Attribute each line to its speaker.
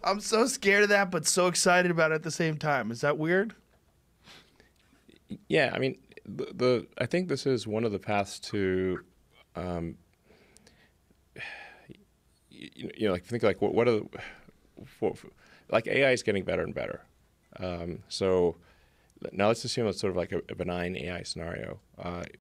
Speaker 1: I'm so scared of that, but so excited about it at the same time. Is that weird?
Speaker 2: Yeah, I mean, I think this is one of the paths to, um, like think like what are the, like AI is getting better and better. So now let's assume it's sort of like a benign AI scenario.